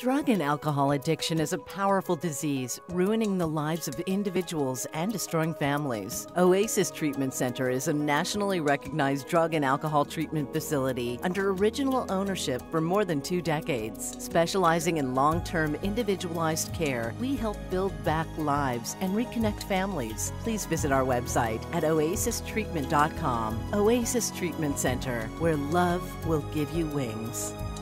Drug and alcohol addiction is a powerful disease, ruining the lives of individuals and destroying families. Oasis Treatment Center is a nationally recognized drug and alcohol treatment facility under original ownership for more than 2 decades. Specializing in long-term individualized care, we help build back lives and reconnect families. Please visit our website at oasistreatment.com. Oasis Treatment Center, where love will give you wings.